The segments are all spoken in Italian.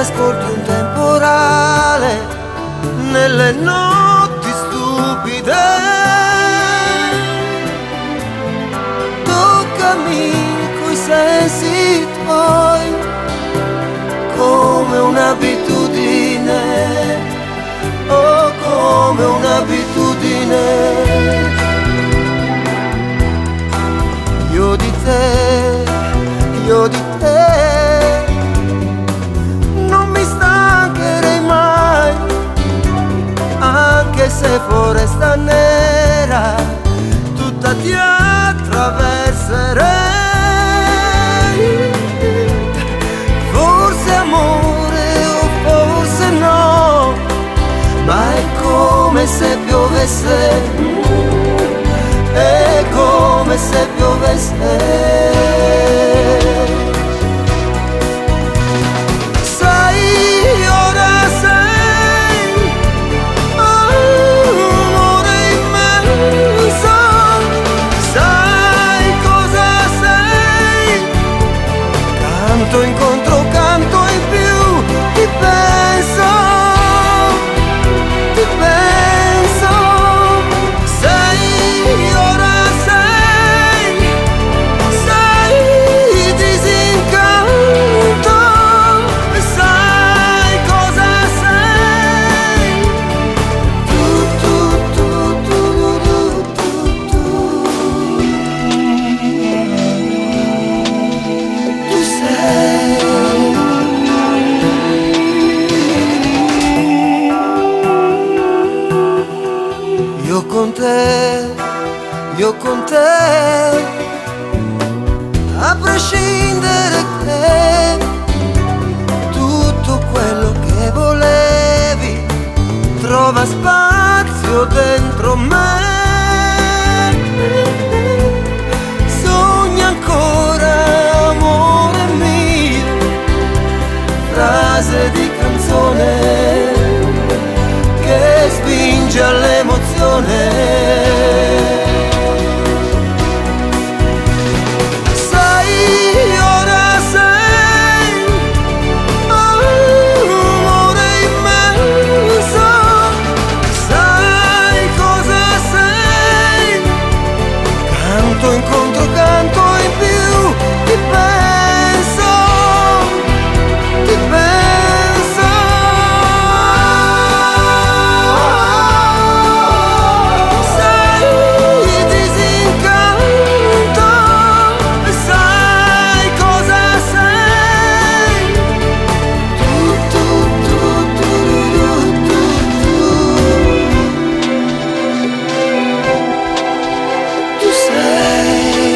ascolti un temporale nelle notti stupide. Toccami coi sensi tuoi come un'abitudine, oh come un'abitudine. Io di te non mi stancherei mai, anche se foresta nera tutta ti attraverserei. Forse amore o forse no, ma è come se piovesse, è come se piovesse. Sai, ora sei amore immenso, sai cosa sei? Canto incontro canto in più, ti penso, ti penso. Sei, ora sei disincanto, sai cosa sei? Tu sei. Io con te, a prescindere che tutto quello che volevi trova spazio dentro me. Sogna ancora, amore mio, frase di canzone che spinge all'emozione. Sai, ora sei amore immenso, sai cosa sei? Canto incontro canto in più, ti penso, ti penso. Sei disincanto, sai cosa sei? Tu sei.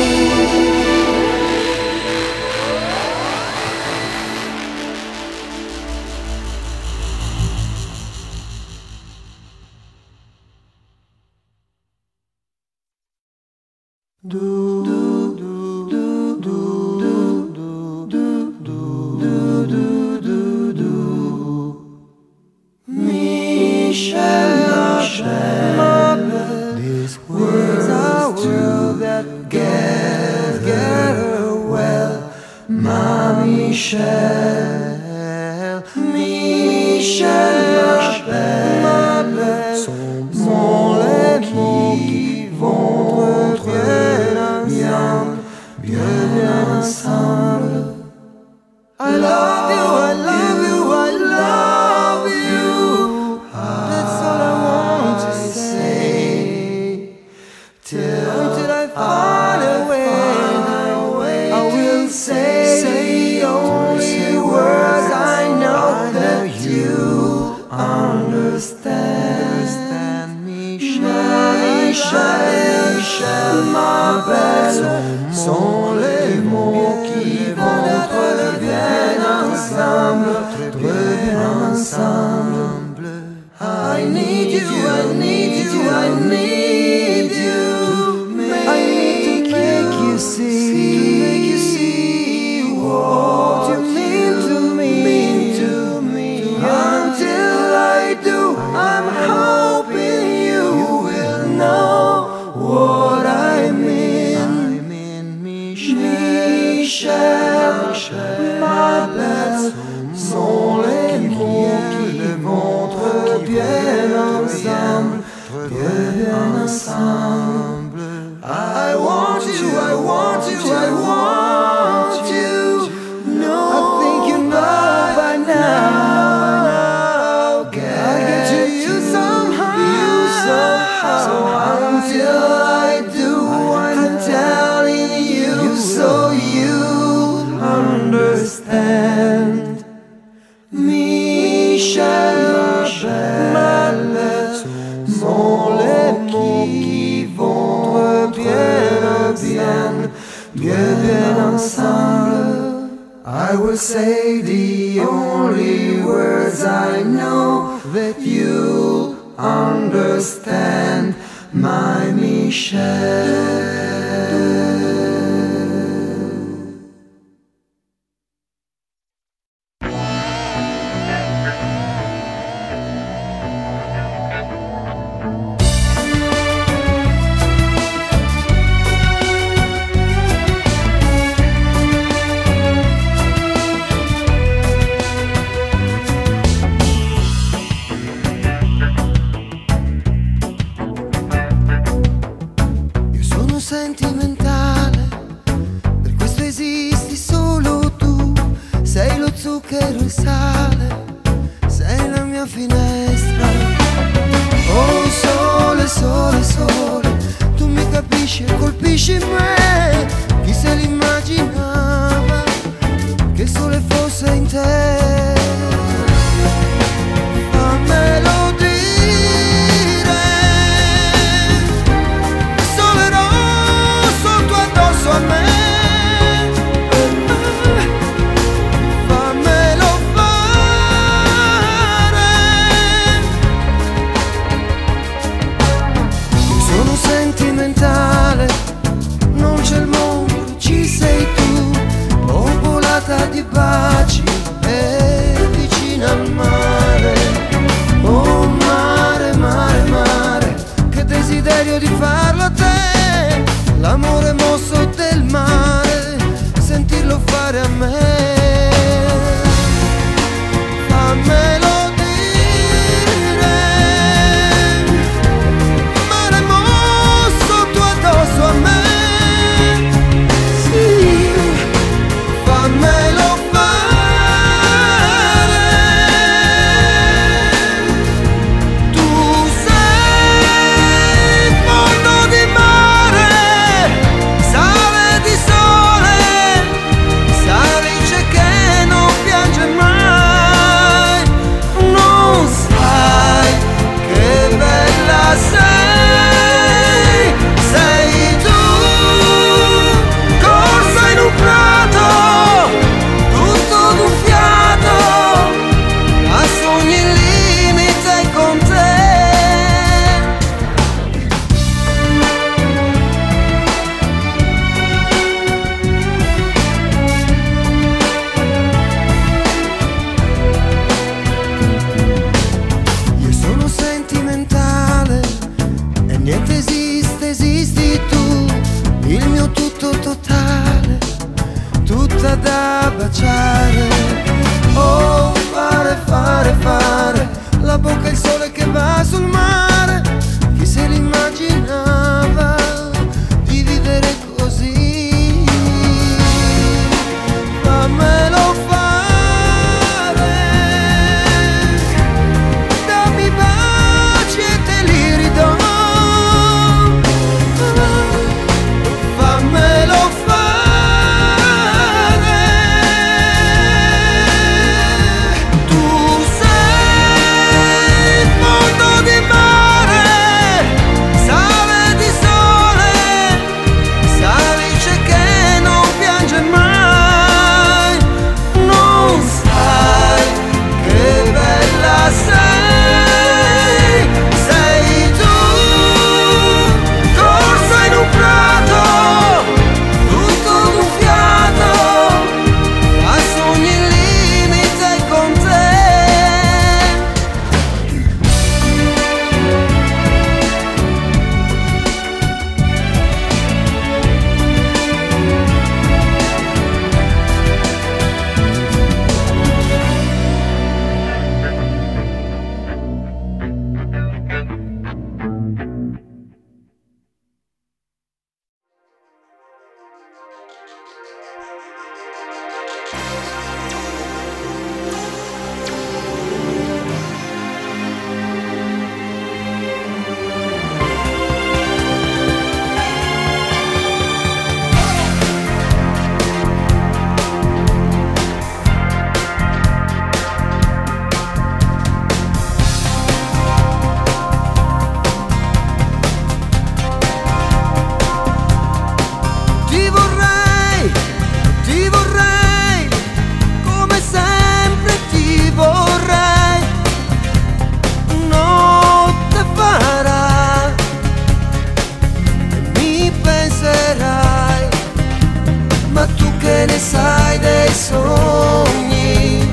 Michelle, this world's a world that together well. Ma Michelle, ma belle, sont les mots qui vont bien ensemble. I love you, I love you, I love you. That's all I want to say. Till I find a way, I will say only words I know that you understand. Michelle, ma belle, sont les mots qui vont très bien ensemble, très bien ensemble. I need you, I need you, I need you. I need to make you see what you mean to me. Until I do, I'm hoping you will know what I mean. Michelle, ma belle, sont les ensemble. I want you, I want you, I want you. No, I think you know by now. I get to you somehow. So until I do, I'm telling you, so you understand. Michel, ma belle, sont les mots qui vont bien ensemble. I will say the only words I know that you understand, my Michel. Sentimentale, per questo esisti solo tu, sei lo zucchero e sale, sei la mia finestra. Oh sole, sole, sole, tu mi capisci e colpisci me, chi se l'immaginava che il sole fosse in te. Fammelo dire. A me, fammelo fare. Sono sentimentale, non c'è il mondo, ci sei tu, popolata di baci e vicina al mare. Oh mare, mare, mare, che desiderio di farlo a te, l'amore mosso del mare, sentirlo fare a me. Fammelo dire, mare mosso tu addosso a me. Sì, fammelo fare. Tu sei fondo di mare, sale di sole, salice che non piange mai. Non sai che bella sei, sei tu, corsa in un prato, tutto d'un fiato, a sogni il limite con te. Io sono sentimentale e niente esiste, esisti tu, il mio tutto totale, tutta da baciare. Oh, fare, fare, fare, la bocca e il sole che va sul mare, chi se l'immaginava di vivere così. Fammelo fare, dammi baci e te li ridò. Fammelo fare. Tu sei il fondo di mare, che ne sai dei sogni?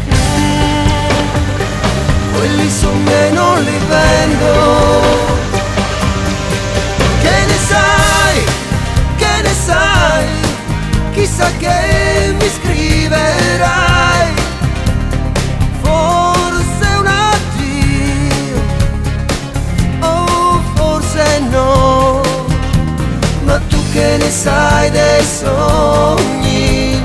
Quelli son miei, non li vendo. Che ne sai, che ne sai? Chissà che mi scriverai. Forse un addio, oh forse no. Ma tu che ne sai dei sogni?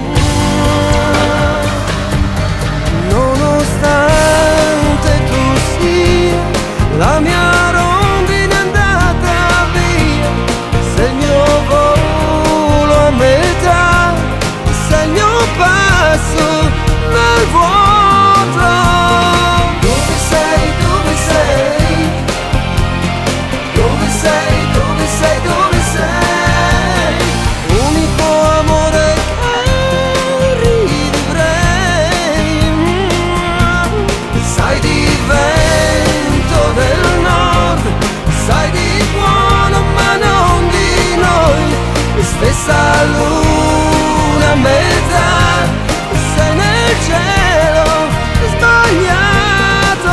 Nonostante tu sia la mia rondine andata via, sei il mio volo a metà, sei il mio passo nel vuoto. Dove sei, dove sei? Dove sei, dove sei, dove sei? Unico amore che rivivrei. Sai di vento del nord, sai di buono ma non di noi. E stessa luna a metà, sei nel cielo sbagliato.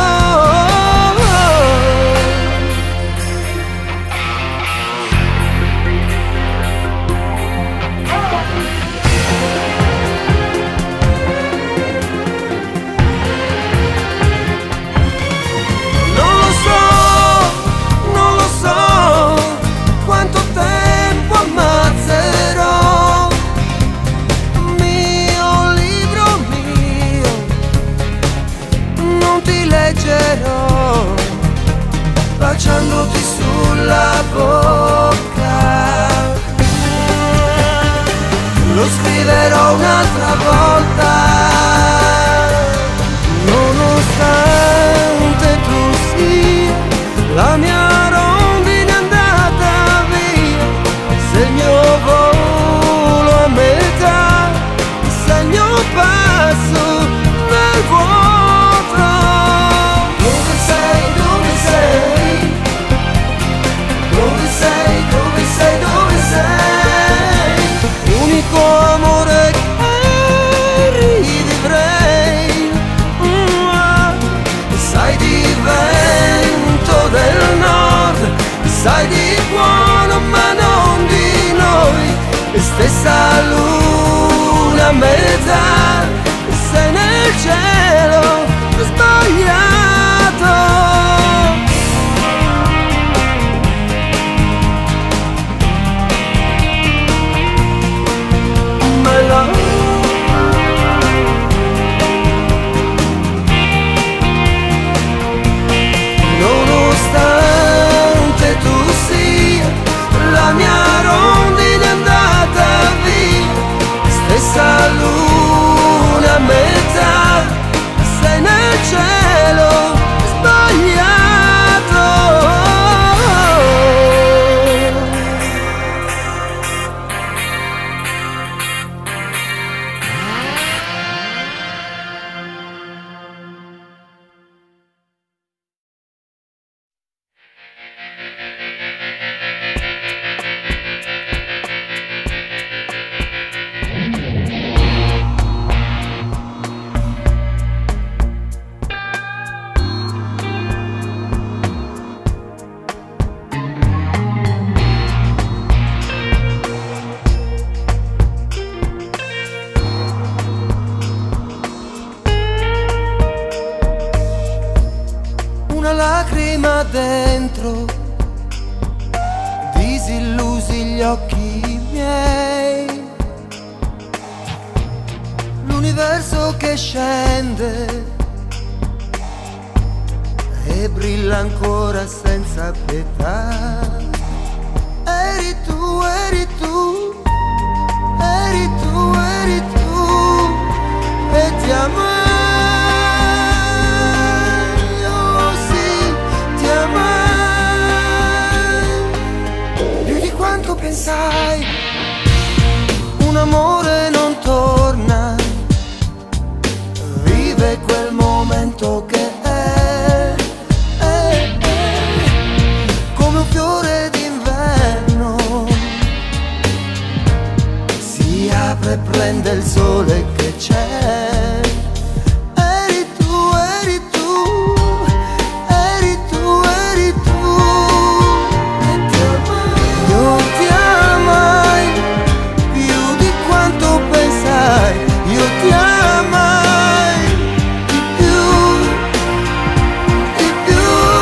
Non lo so quanto tempo ammazzerò. Mio libro mio, non ti leggerò, baciandoti sulla bocca. Lo scriverò un'altra volta. Nonostante tu sia la mia rondine andata via, sei il mio volo a metà, sei il mio passo nel vuoto. Dove sei, dove sei? Dove sei, dove sei, dove sei? Unico amore che rivivrei. Sai di vento del nord, sai di buono ma non di noi. E stessa luna a metà, sei nel cielo sbagliato. My love. Nonostante tu sia la mia rondine andata via, stessa luna a metà, sei nel cielo sbagliato. Una lacrima dentro, disillusi gli occhi miei. L'universo che scende e brilla ancora senza pietà. Eri tu, eri tu, eri tu, eri tu, e ti amai. Pensai, un amore non torna, vive quel momento che è come un fiore d'inverno, si apre accende il sole che c'è. Eri tu, eri tu, eri tu, eri tu. Io ti amai più di quanto pensai. Io ti amai di più, di più.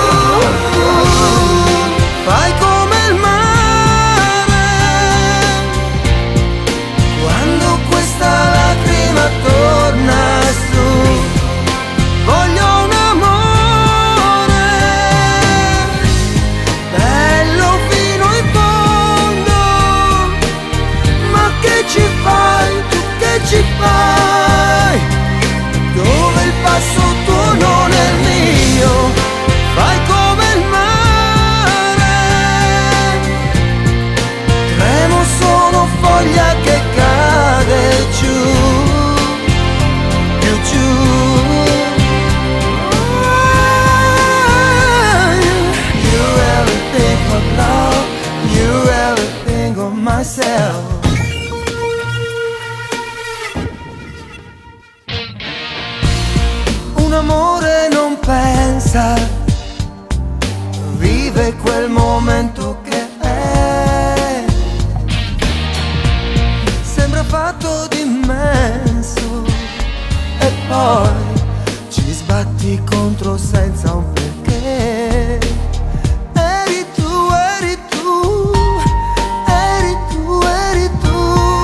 Fai come il mare quando questa lacrima torna su. Voglio un amore bello fino in fondo. Ma che ci fai, tu che ci fai? Dove il passo tuo non è il mio. Fai come il mare. Tremo, sono foglia che cade giù, più giù. You everything of love, you everything of myself. Un amore non pensa, vive quel momento che è. Sembra fatto di immenso e poi ci sbatti contro senza un perché. Eri tu, eri tu, eri tu, eri tu.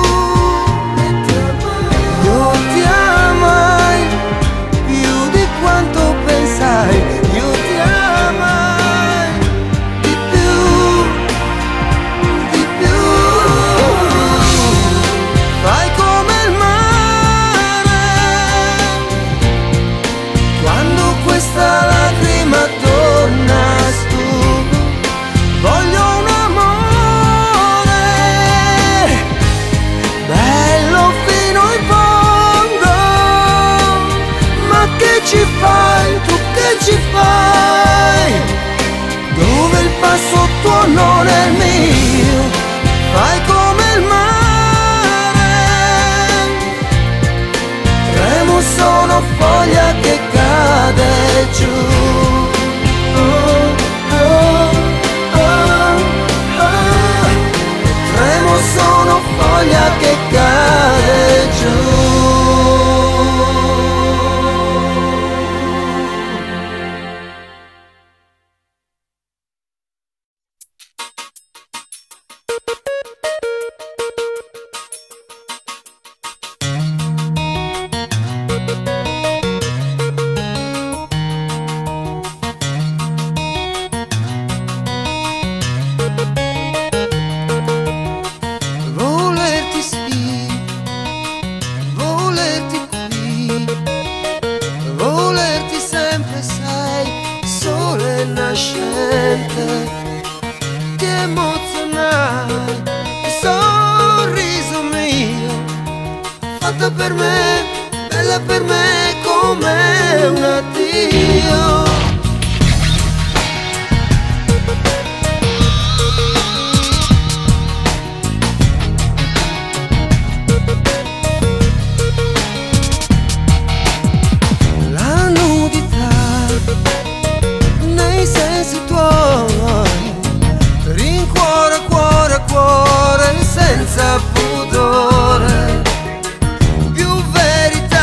Io ti amai più di quanto pensai. Io ti amai di più, di più. Fai come il mare quando questa lacrima torna su. Voglio un amore bello fino in fondo. Ma che ci fai, tu che ci fai? Dove il passo tuo non è il mio. Fai come il mare. Tremo, sono foglia che cade giù. Tremo, sono foglia che cade giù. Volerti sì, volerti qui, volerti sempre, sai, sole nascente. Ti emozionai, il sorriso mio, fatta per me, bella per me come un addio. La nudità nei sensi tuoi, rincuora cuore, cuore senza pudore. Più verità,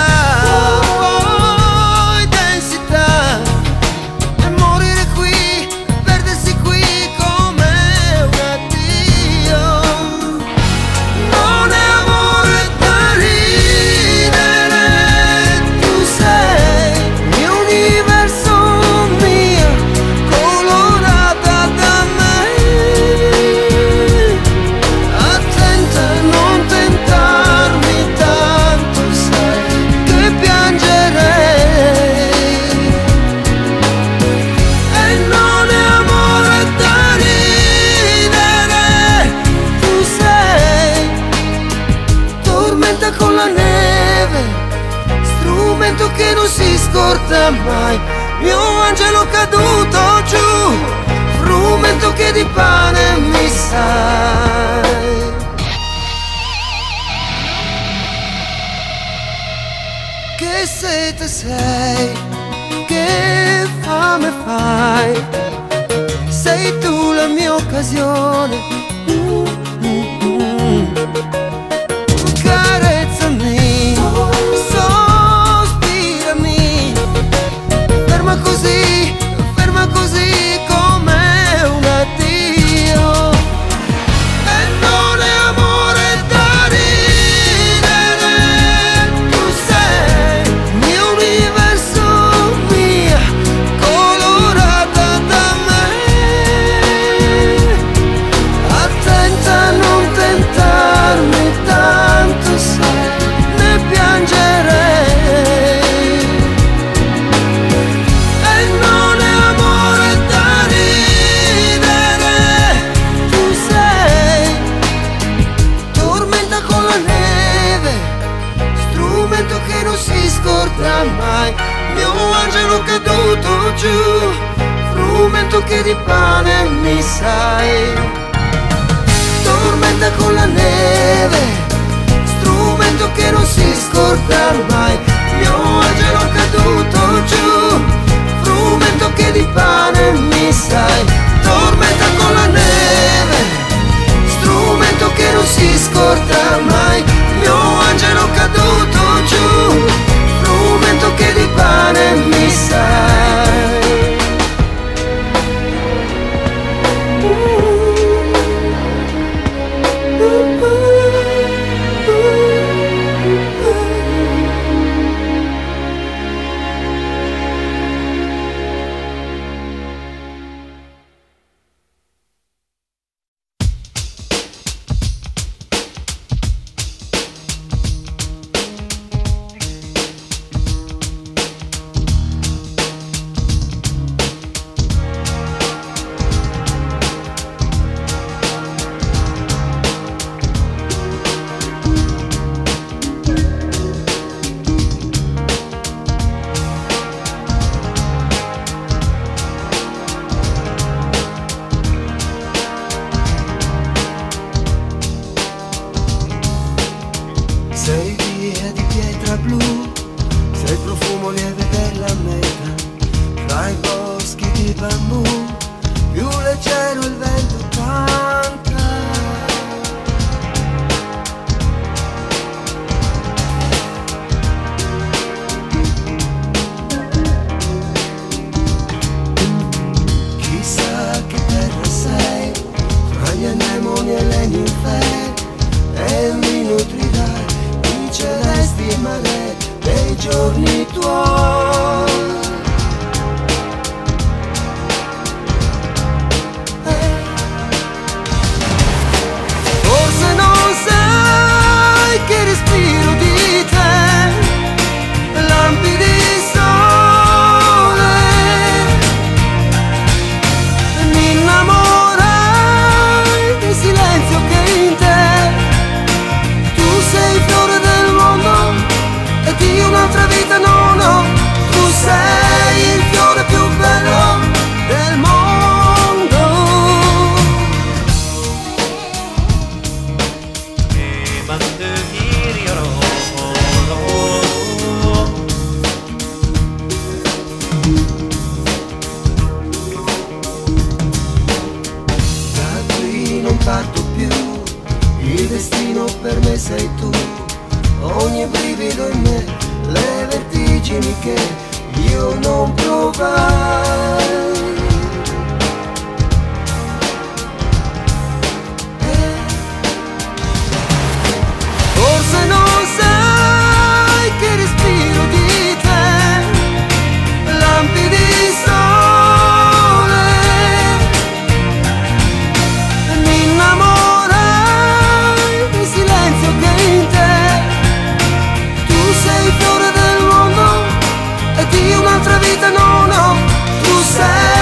poi densità, e morire qui, perdersi qui come un addio. Non è amore da ridere, tu sei mio universo, mia, colorata da me. Attenta a non tentarmi tanto, sai che piangerei. E non è amore da ridere, tu sei tormenta con la neve, strumento che non si scorda mai. Mio angelo caduto giù, frumento che di pane mi sai. dove sei, che fame fai, sei tu la mia occasione. Carezzami, sospirami, ferma così come un addio. E non è amore da ridere, tu sei mio universo, mia, colorata da me. Attenta a non tentarmi tanto, sai, ne piangerei. E non è amore da ridere, tu sei tormenta con la neve, strumento che non si scorda mai, mio angelo caduto giù, frumento che di pane mi sai. Tormenta con la neve, strumento che non si scorda mai, mio angelo caduto giù, frumento che di pane mi sai. Tormenta con la neve, strumento che non si scorda mai, mio angelo caduto giù, frumento che di pane mi sai. Sei via di pietra blu, sei il profumo lieve della meta, tra i boschi di bambù, più leggero il vento canta. Chissà che terra sei, fra gli anemoni e le ninfee, e mi nutrirai di celesti mare dei giorni tuoi. Forse non sai che respiro di te, lampi di sole, mi innamorai del silenzio che in te. Tu sei il fiore del mondo e di un'altra vita non ho. Tu sei il fiore più bello del mondo. Da qui non parto più, il destino per me sei tu, ogni brivido in me, le vertigini che io non provai. Forse non sai che respiro di te, lampi di sole, mi innamorai del silenzio che in te. Tu sei il fiore del mondo e di un'altra vita non ho. Tu sei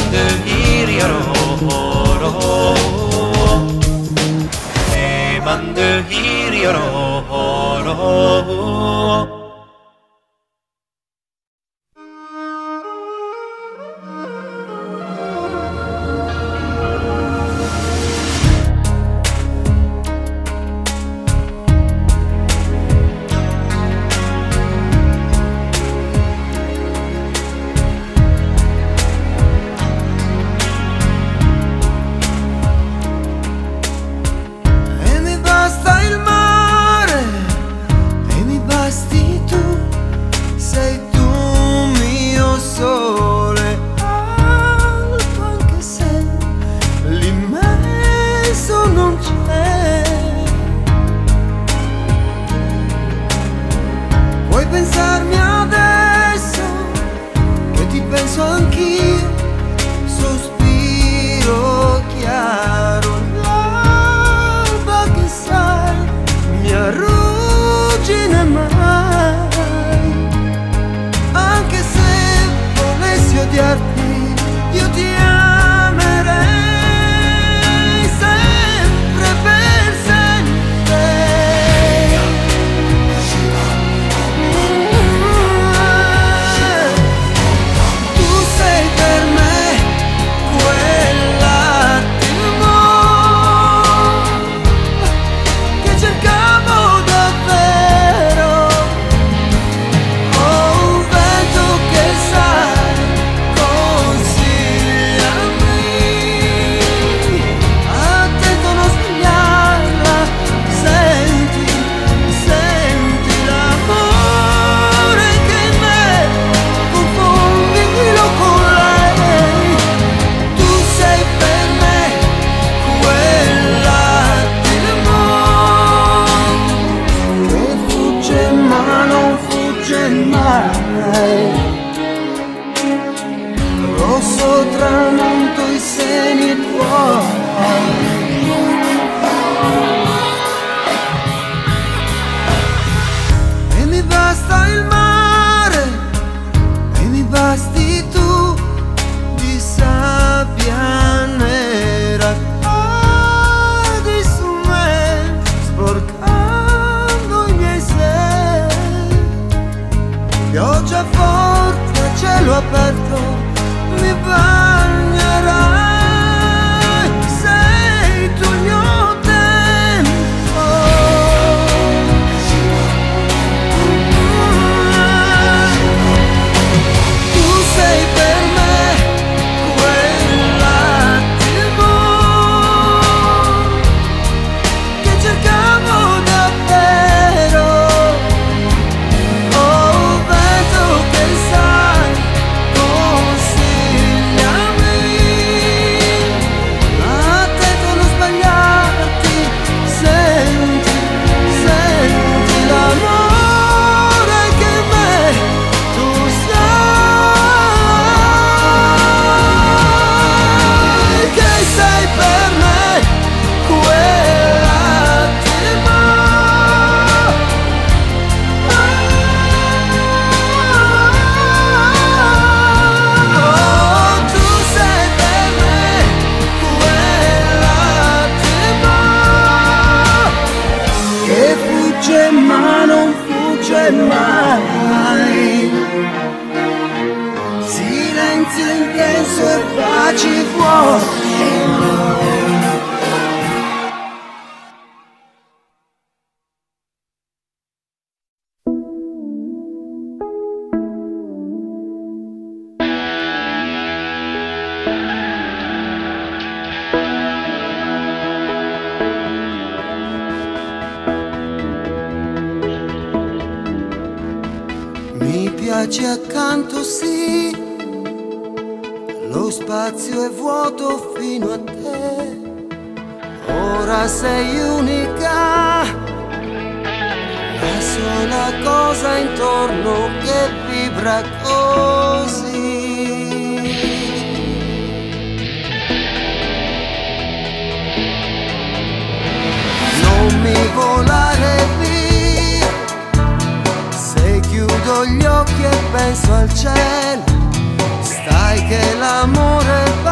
Mi piace accanto, sì, lo spazio è vuoto fino a te. Ora sei unica, la sola cosa intorno che vibra così. Non mi volare via, se chiudo gli occhi e penso al cielo, stai che l'amore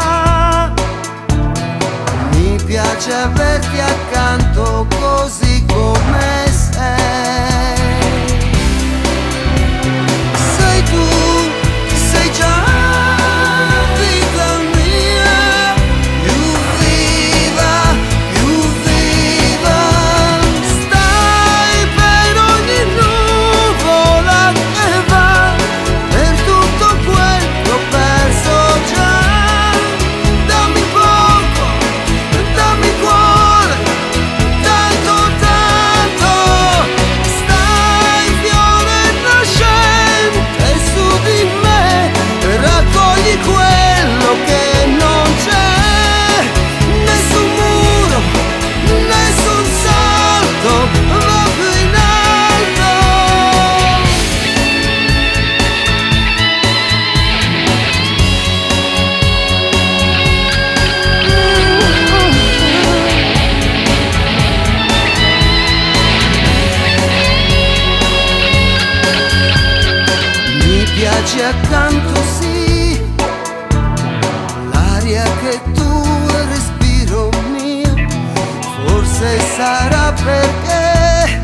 l'aria che tu respiro mio, forse sarà perché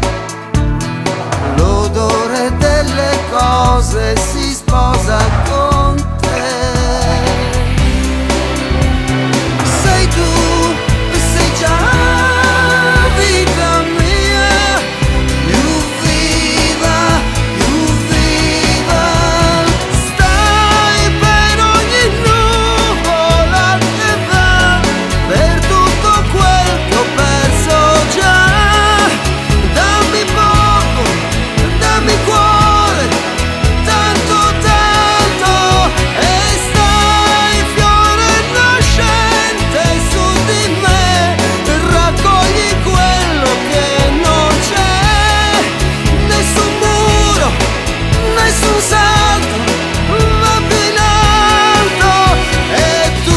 l'odore delle cose si sposa con te. Sei tu, sei già vita mia, più viva, stai per ogni nuvola che va, per tutto quel che ho perso già. Dammi poco, dammi cuore, tanto tanto, e stai fiore nascente su di me, raccogli quello che non c'è, nessun muro, nessun salto va più in alto, e tu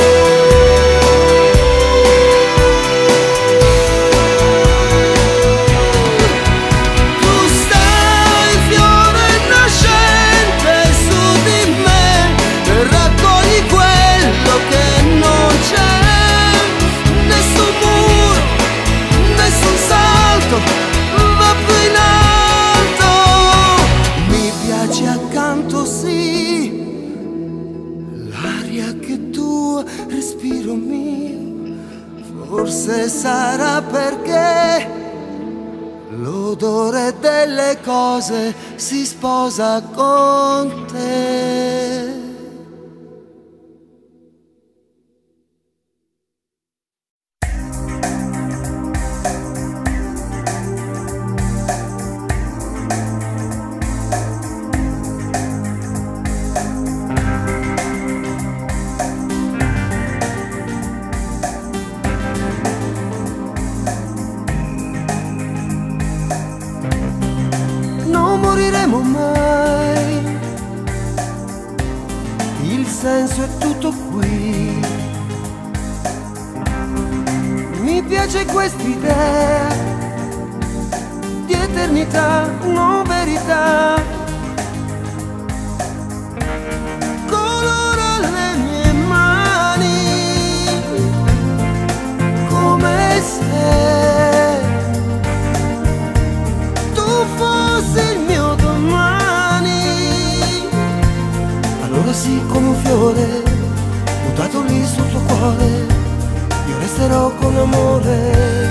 stai fiore nascente su di me, raccogli quello che non c'è, nessun muro, nessun salto va più in alto. Mi piace accanto, sì, l'aria che tu respiro mio, forse sarà perché l'odore delle cose si sposa con te. Non moriremo mai, il senso è tutto qui. Mi piace quest'idea di eternità, non verità. Colora le mie mani come se tu fossi il mio domani. Allora sì, come un fiore buttato lì sul tuo cuore, io resterò con amore.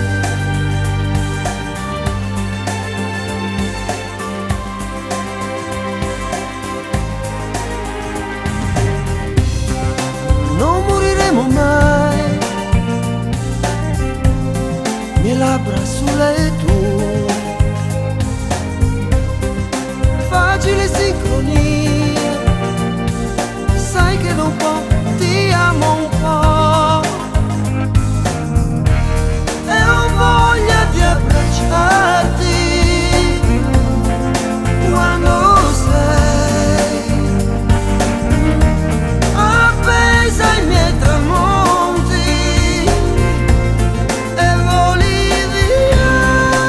Non moriremo mai, mie labbra sulle tue, facile sincronia, sai che da un po' ti amo un po', e ho voglia di abbracciarti quando sei appesa ai miei tramonti e voli via.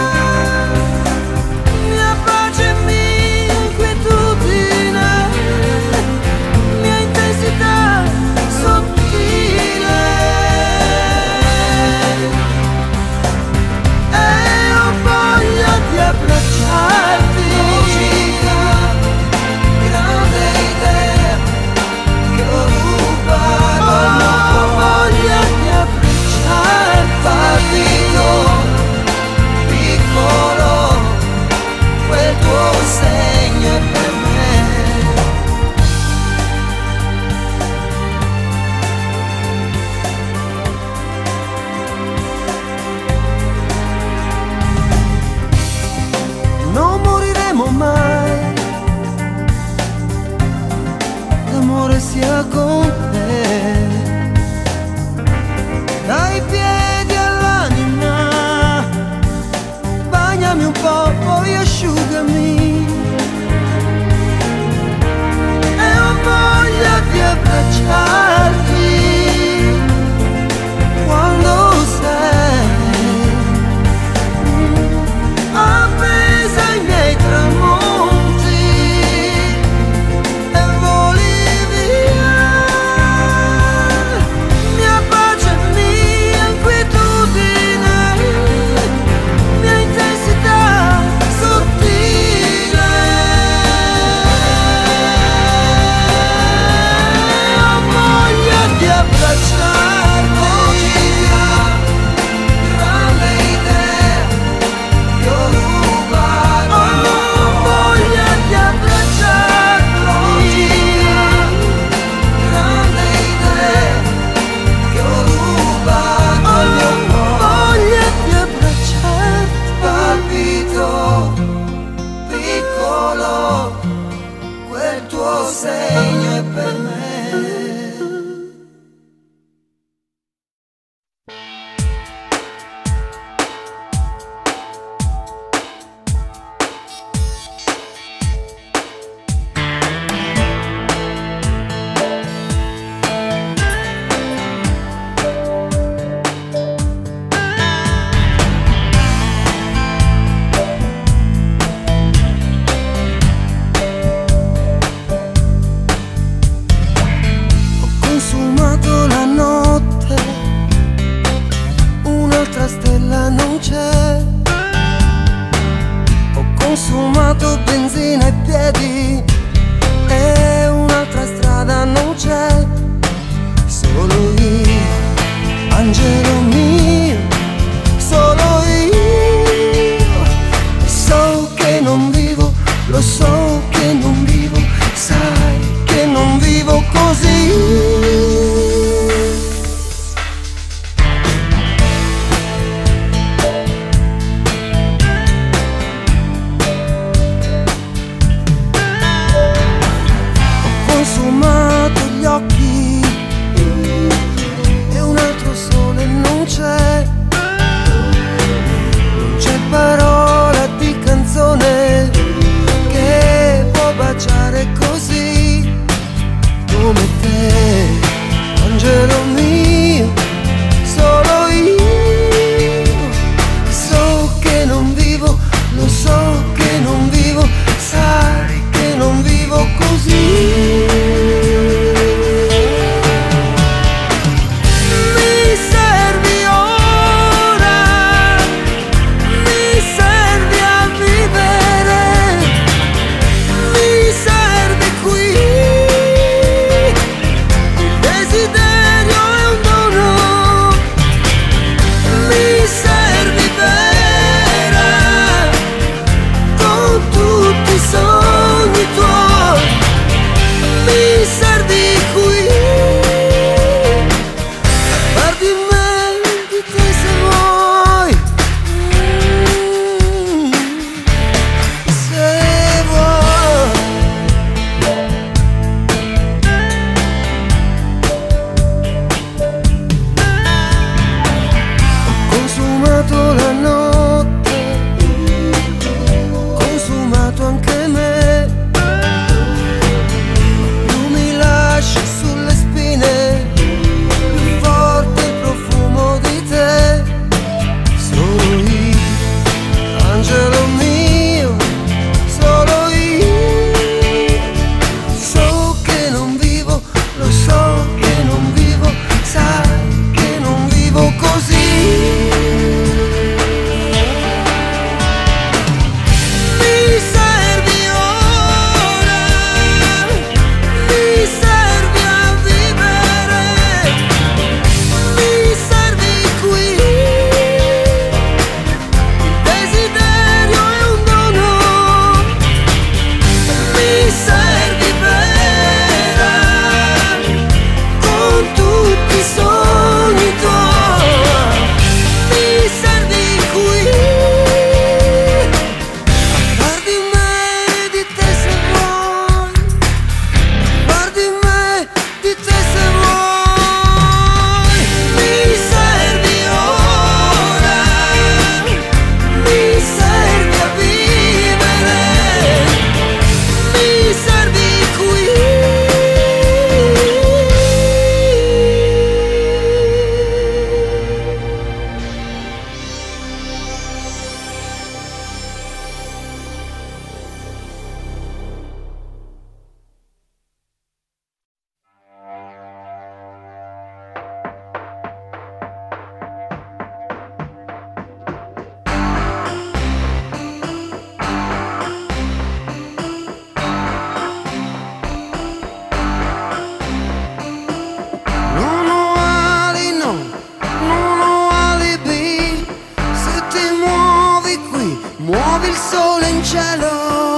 cielo.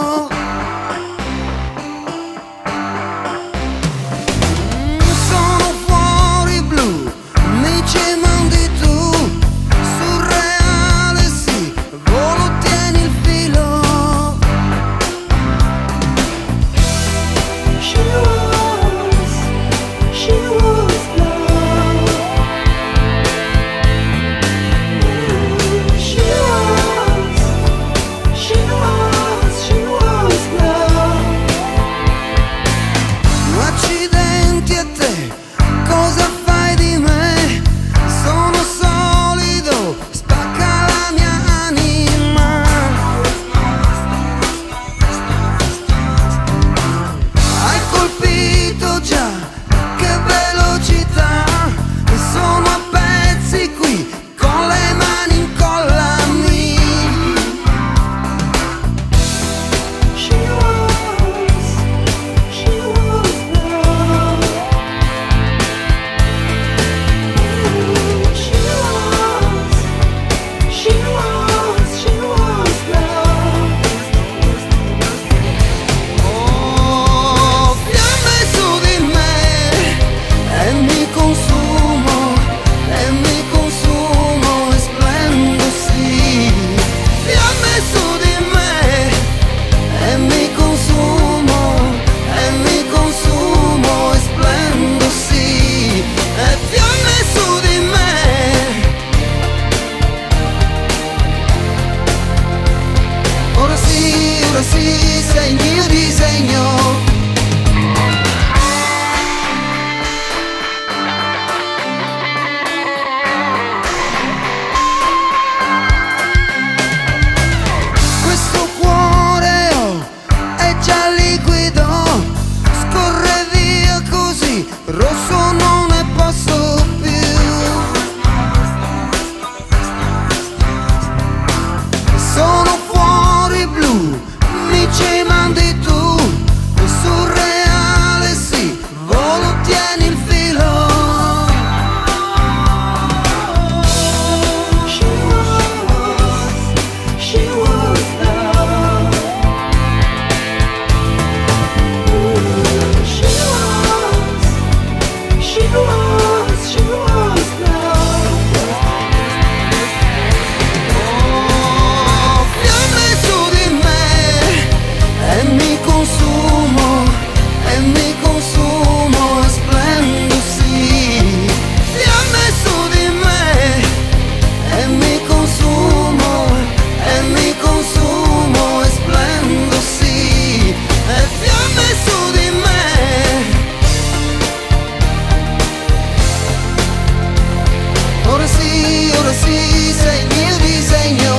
Sono fuori blu, mi ci mandi tu, surreale sì, volo tieni il filo. She was love. She was love. Accidenti a te, cosa fai di me? Sono solido, spacca la mia anima. Hai colpito già, che velocità. Sono a pezzi qui, con le mani incollami. She was love. She was love. Oh, fiamme su di me e mi consumo, e splendo sì. Fiamme su di me e mi consumo, e splendo sì. E fiamme su di me. Ora sì, sei il mio disegno. Questo cuore ho, è già liquido, scorre via così, rosso non ne posso più. Sono fuori blu, mi ci mandi tu, surreale sì, volo tieni il filo. She was love. She was love. Oh, fiamme su di me e mi consumo, e splendo sì. Fiamme su di me e mi consumo, e splendo sì. E fiamme su di me. Ora sì, sei il mio disegno.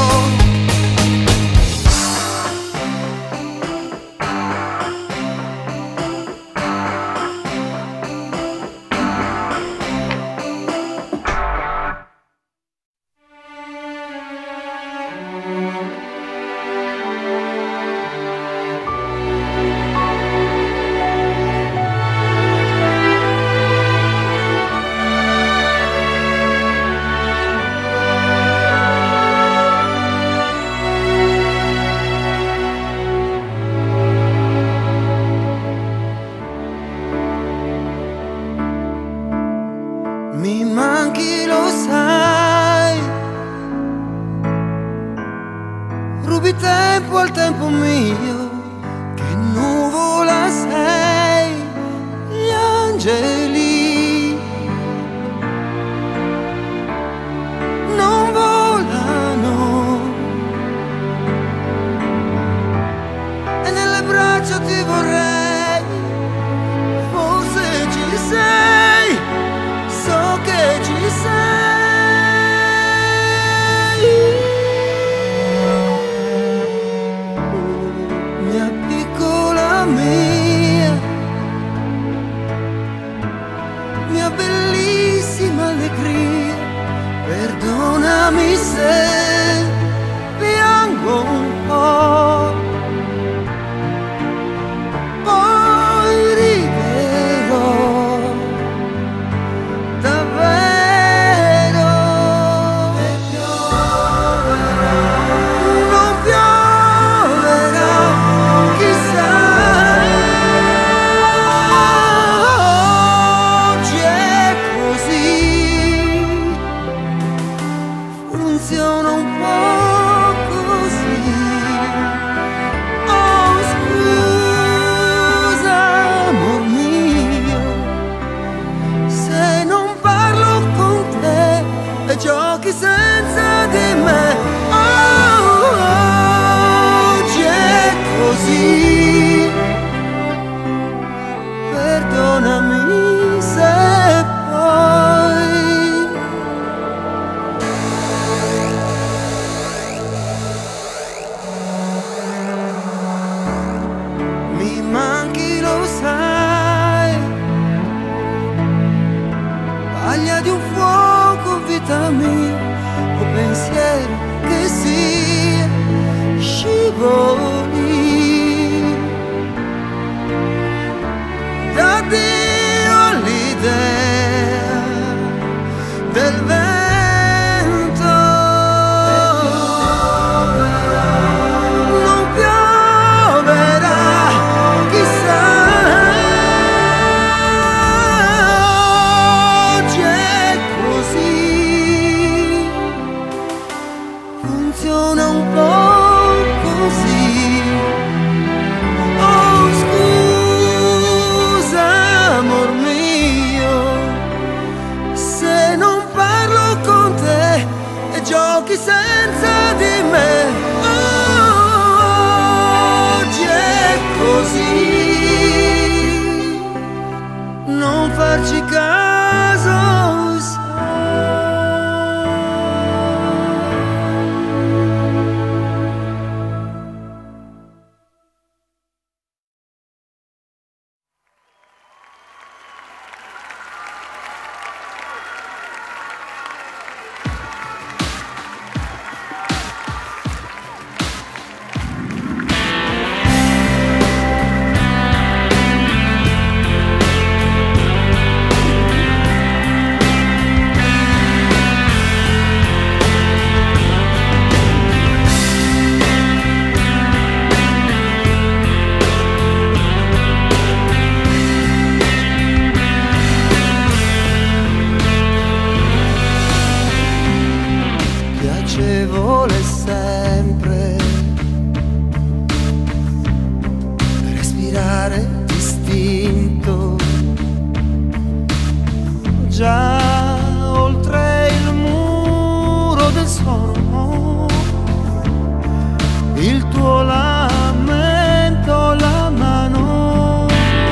Mi manchi, lo sai, rubi tempo al tempo mio, che nuvola sei, gli angeli non volano e nelle braccia ti vorrei, forse ci sei, so che ci sei. Mia piccola mia, mia bellissima allegria, perdonami se piango un po', poi riderò davvero. E pioverà, non piove portami, o pensiero che sia, scivoli. Da Dio all'idea del vento, non pioverà, chissà. Oggi è così, funziona un po' così. Oh scusa amor mio, se non parlo con te e giochi senza di me. Oggi è così, non farci caso, sai. Piacevole sempre respirare distinto, già oltre il muro del sonno, il tuo lamento, la mano.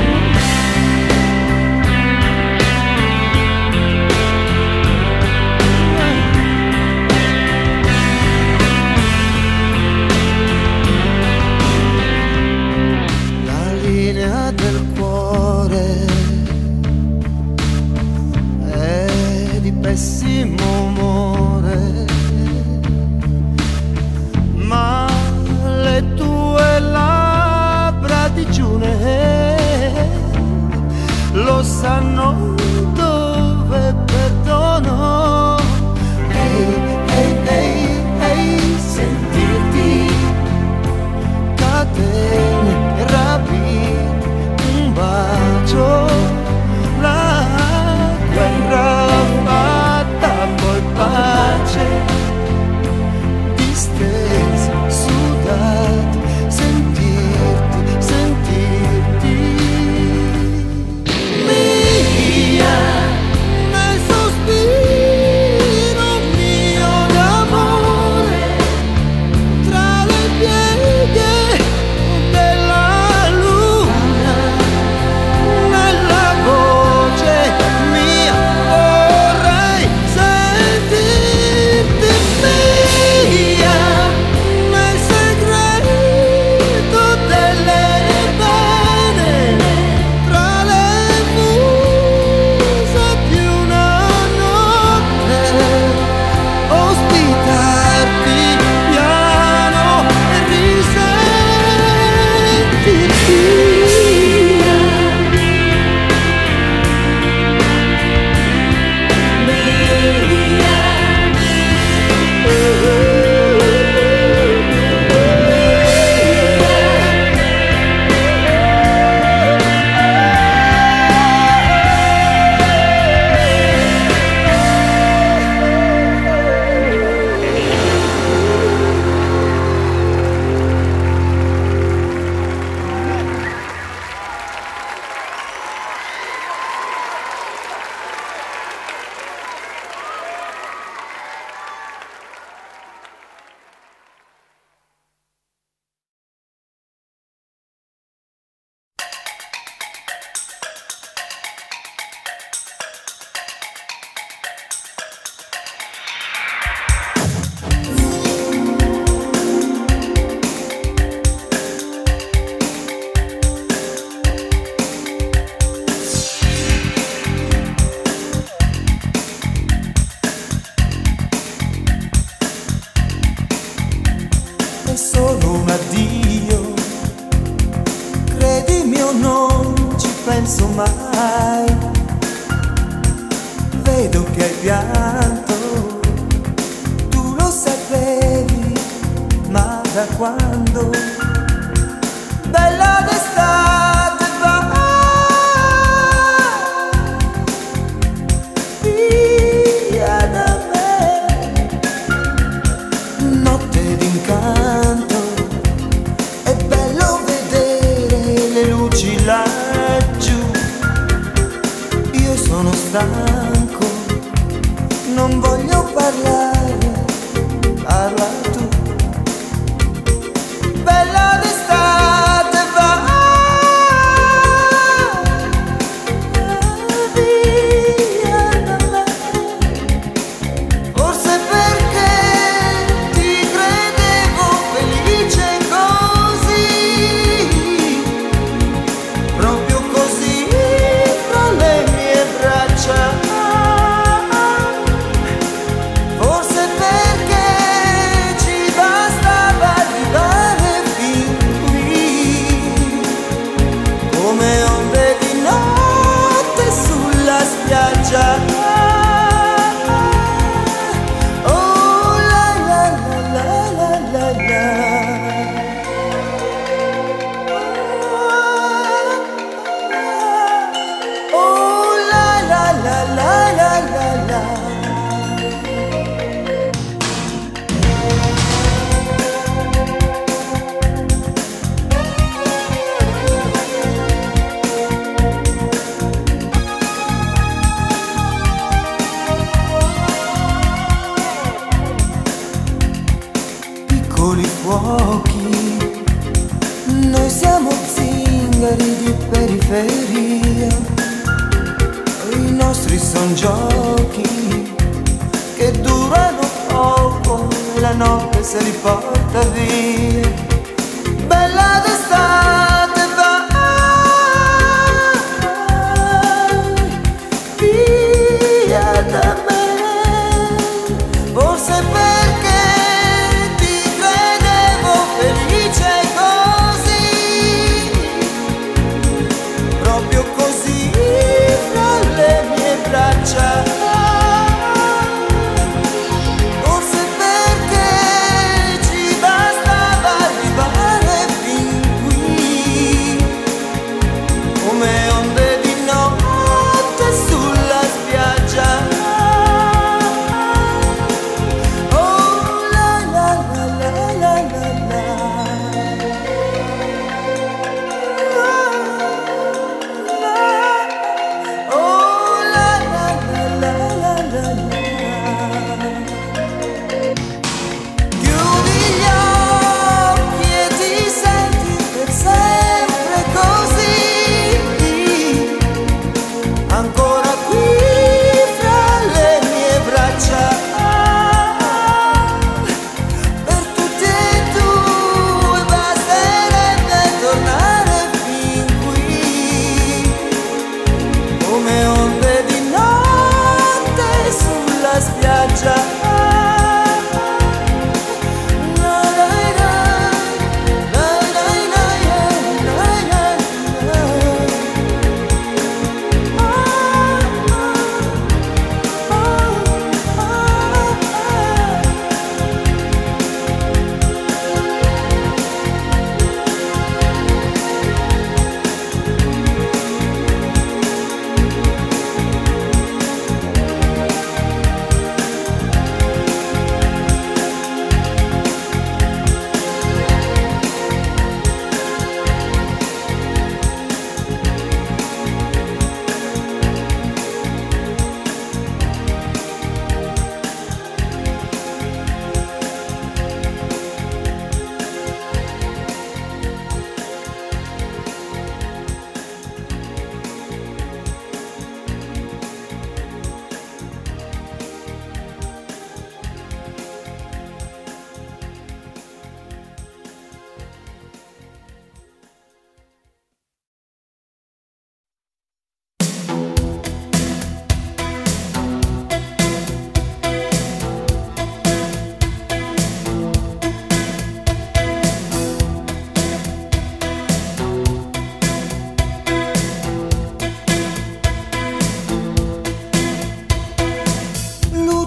La linea del cuore è di pessimo umore, ma le tue labbra digiune lo sanno dove perdono. Ehi, ehi, ehi, ehi, sentirti catene, rapire, un bacio, la guerra fatta, poi pace, distesi, sudati, sentirti, sentirti. Mia penso mai. Vedo che hai pianto, tu lo sapevi, ma da quando? Bella d'estate va via da me. Notte d'incanto, è bello vedere le luci laggiù. Io sono stanco, non voglio parlare, parla tu. Bella d'estate va via da me. Forse perché ti credevo felice così, proprio così fra le mie braccia. Forse perché ci bastava arrivare fin qui, come onde di notte sulla spiaggia. Oh la la la la la la la. Oh la la la la la la la. Piccoli fuochi, noi siamo zingari di periferia. I nostri son giochi che durano poco e la notte se li porta via. Bella d'estate va via da me. Forse perché ti credevo felice così, proprio così fra le mie braccia. Forse perché ci bastava arrivare fin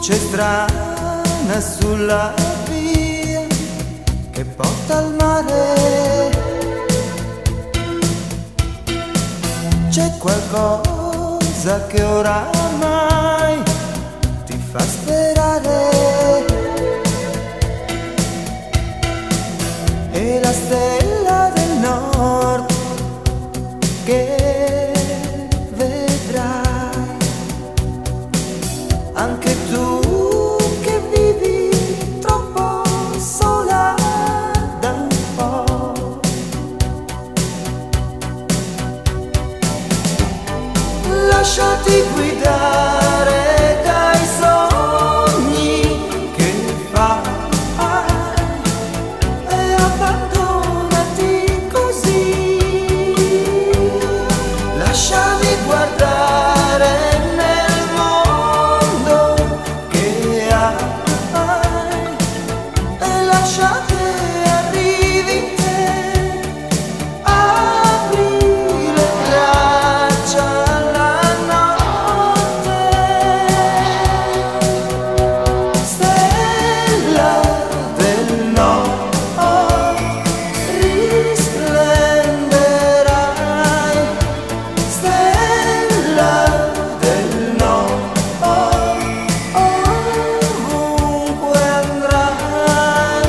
luce strana sulla via che porta al mare. C'è qualcosa che oramai ti fa sperare. È la stella del nord che vedrai. Anche tu che vivi troppo sola da un po', lasciati guidare dai sogni che fai e abbandonati così. Lasciami guardare nel mondo che hai e lascia che arrivi in te. Apri le braccia alla notte, stella del nord, risplenderai. Stella del nord, ovunque andrai.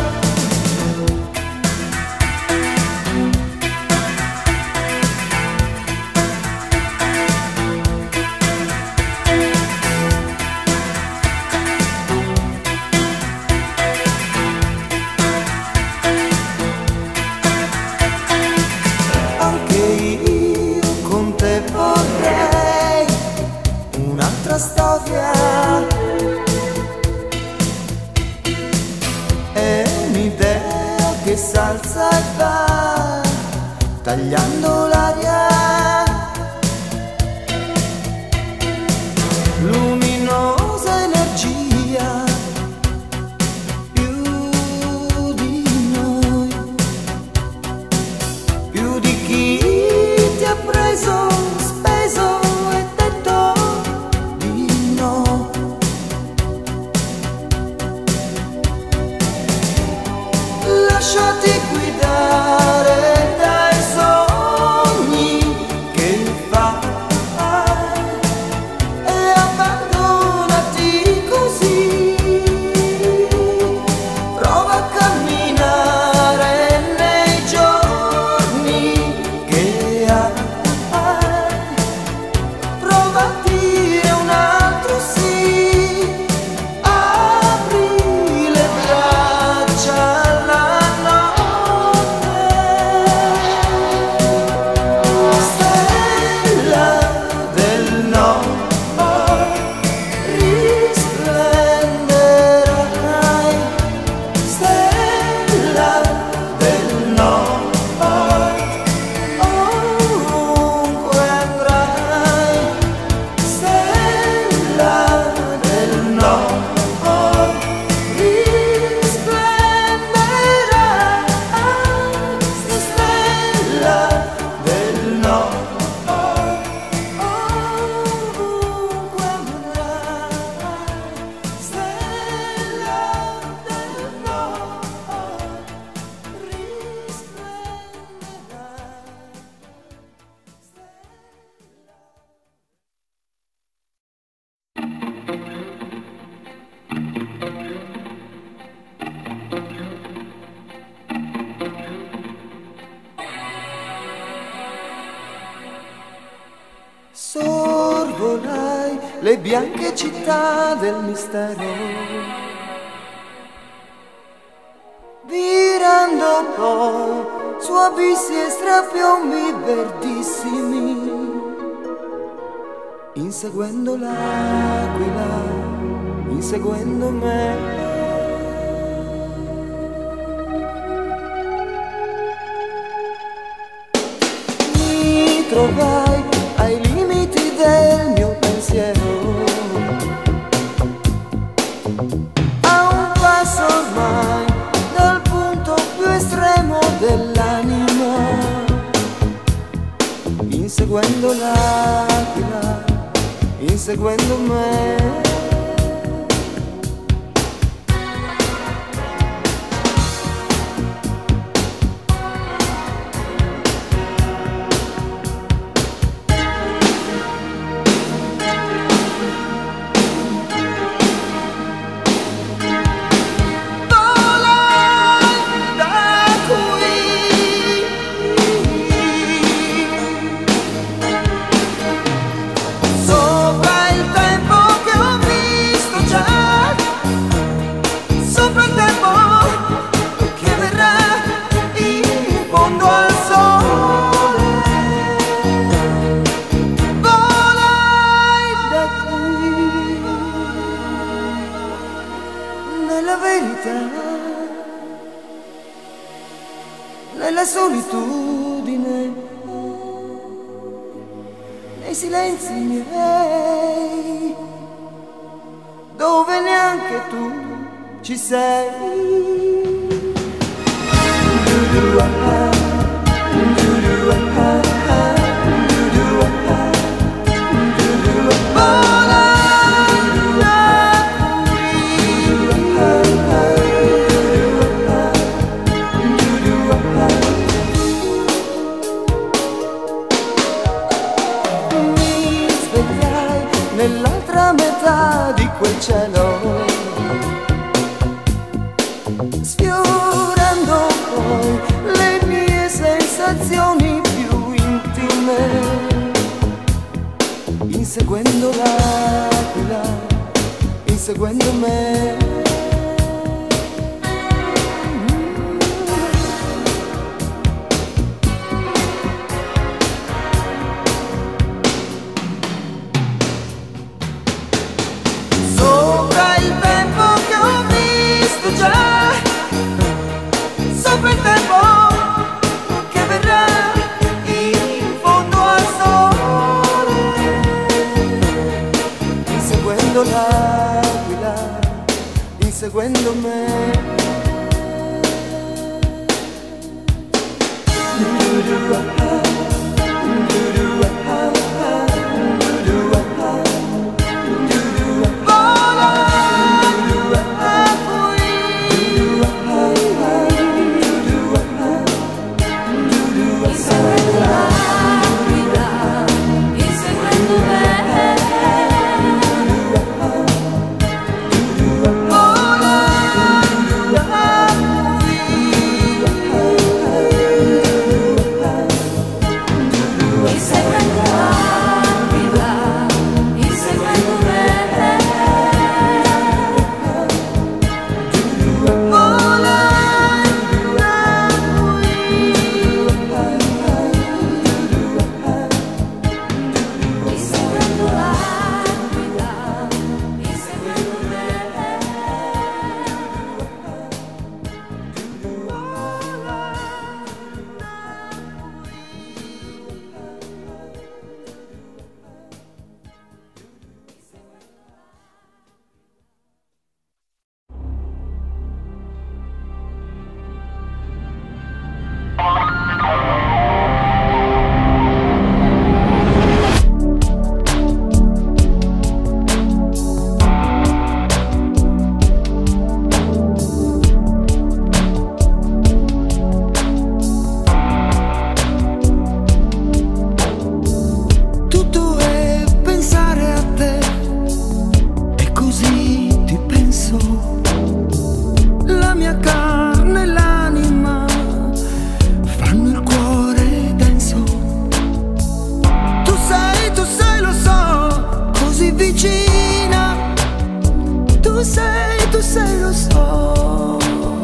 Anche io con te vorrei un'altra storia. È un'idea che s'alza e va tagliando l'aria. Luminosa energia, più di noi, più di chi ti ha preso, speso e detto di no. Lasciati guidare dai sogni che fai e abbandonati così. Prova a camminare nei giorni che hai. Prova a dire un altro sì. Apri le braccia alla notte. Stella del nord, risplenderai. Stella del nord, ovunque andrai. Stella del nord, risplenderai. Stella del nord, ovunque andrai. Stella del nord, sorvolai le bianche città del mistero, virando poi su abissi e strapiombi verdissimi, inseguendo l'aquila, inseguendo me. Mi trovai ai limiti del mio pensiero, a un passo ormai dal punto più estremo dell'anima, inseguendo l'aquila, inseguendo me. nella verità, nella solitudine, nei silenzi miei, dove neanche tu ci sei. Nell'altra metà di quel cielo, sfiorando poi le mie sensazioni più intime, inseguendo l'aquila, inseguendo me. Sopra il tempo che verrà in fondo al sole, inseguendo l'aquila, inseguendo me. Tu sei, lo so.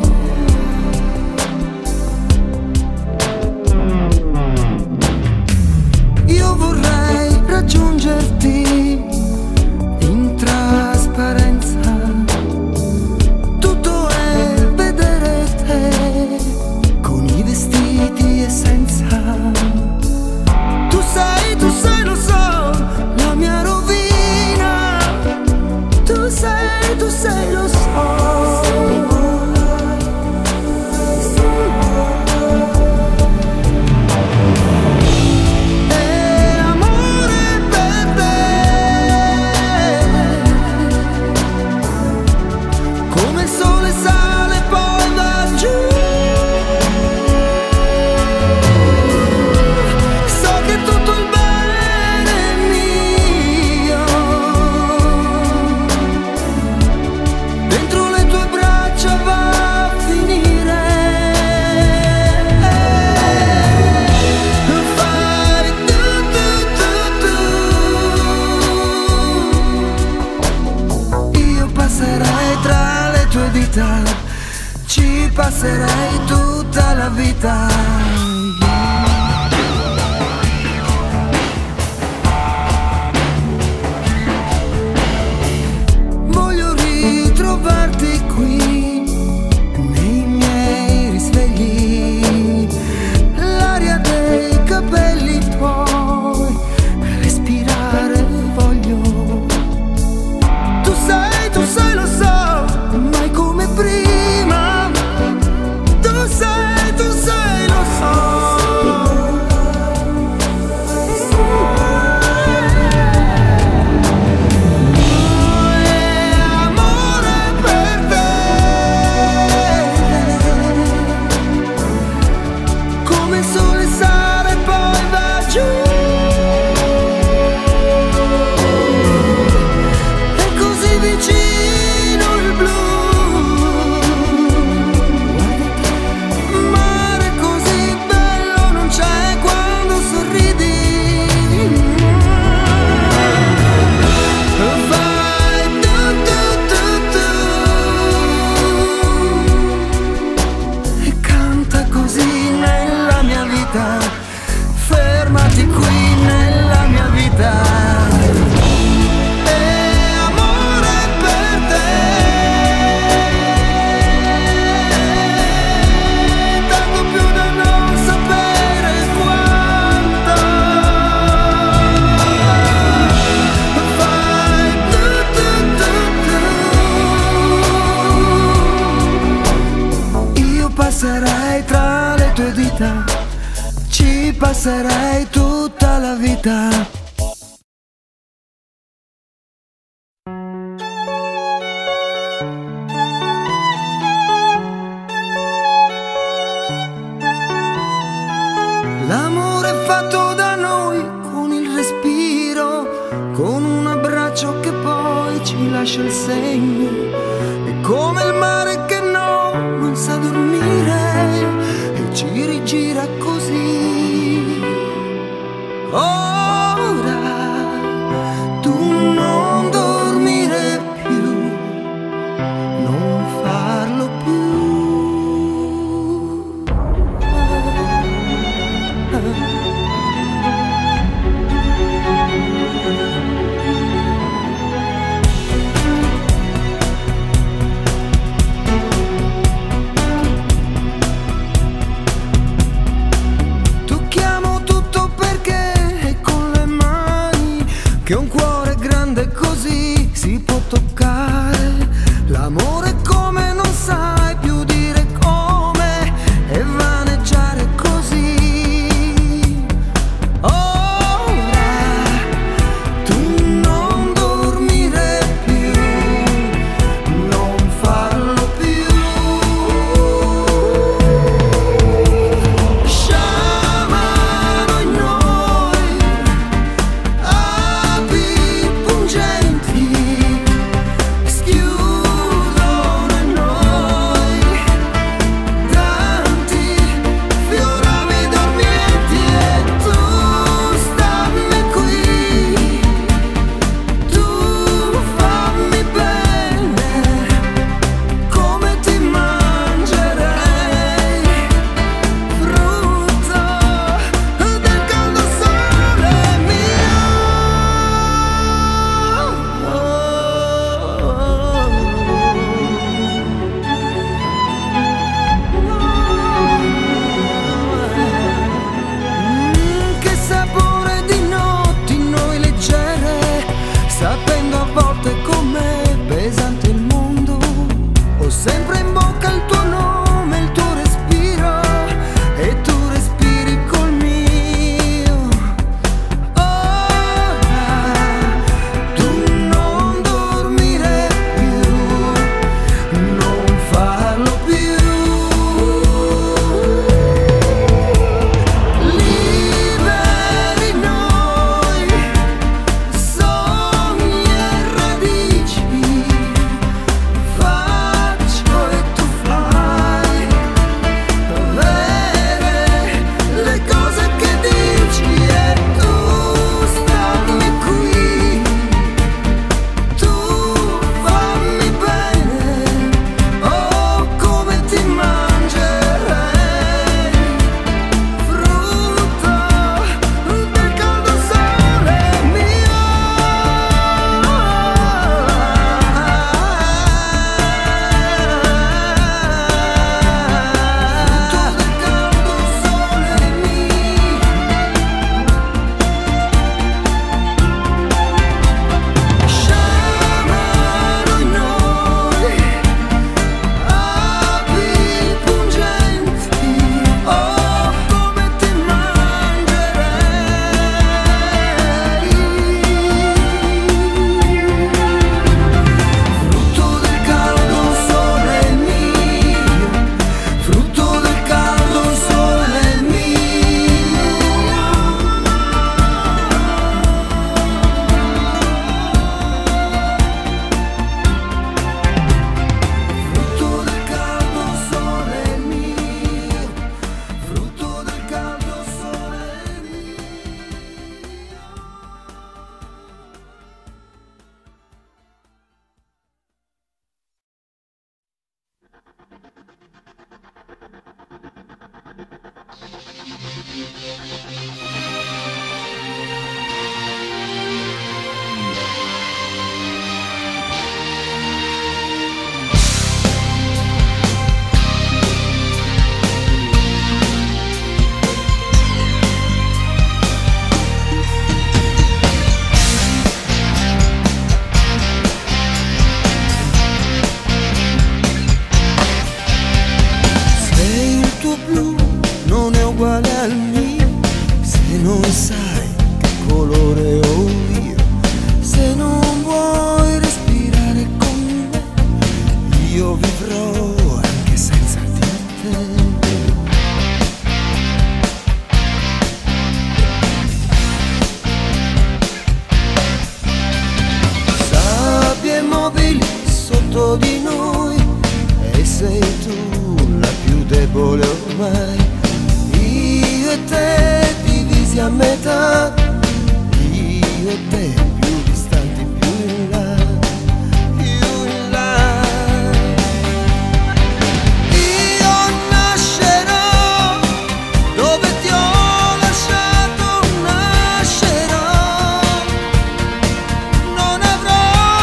Io vorrei raggiungerti in trasparenza. Tutto è vedere te con i vestiti e senza. Tu sei, lo so, la mia rovina. Tu sei, lo so. E amore per te, come il sole sale poi va giù. So che tutto il bene è mio. Dentro le tue braccia va a finire. Fai tu. Io passerei tra le tue dita, ci passerei tutta la vita. Voglio ritrovarti qui vita, ci passerei tutta la vita. L'amore è fatto da noi con il respiro, con un abbraccio che poi ci lascia il segno. È come il mare che no, non sa dormire e ci rigira così. Ora tu non dormire più, non farlo più. Tocchiamo tutto perché è con le mani che un cuore grande così si può toccare. L'amore è come non sai più dire come e vaneggiare così. Ora tu non dormire più, non farlo più. Sciamano in noi api pungenti, schiudono in noi tanti fiorami dormienti e tu stammi qui, tu fammi bene come ti mangerei, frutto del caldo sole mio. Che sapore di notti noi leggere, sapendo a volte com'è pesante il mondo. Ho sempre in bocca il tuo nome, il tuo respiro e tu respiri col mio. Ora tu non dormire più, non farlo più. Liberi noi, sogni e radici, faccio e tu fai, avere le cose che dici e tu stammi qui, tu fammi bene, oh come ti mangerei, frutto del caldo sole mio. Sciamano in noi api pungenti, oh come ti mangerei, frutto del caldo sole mio, frutto del caldo sole mio. Frutto del caldo sole mio, frutto del caldo sole mio. Se il tuo blu non è uguale io vivrò anche senza di te. Mobili sotto di noi e sei tu la più debole ormai. Io e te divisi a metà, io e te più distanti, più in là, più in là. Io nascerò dove ti ho lasciato, nascerò. Non avrò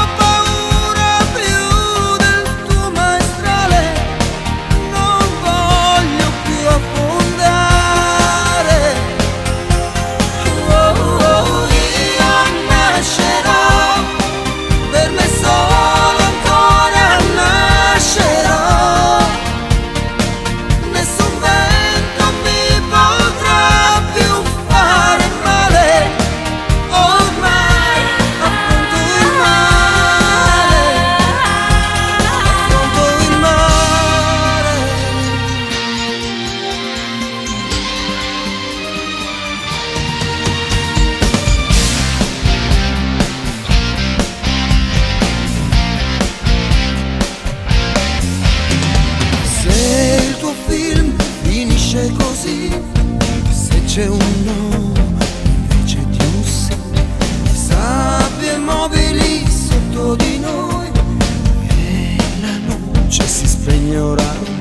così, se c'è un no invece di un sì, sabbie mobili sotto di noi e la luce si spegne ora.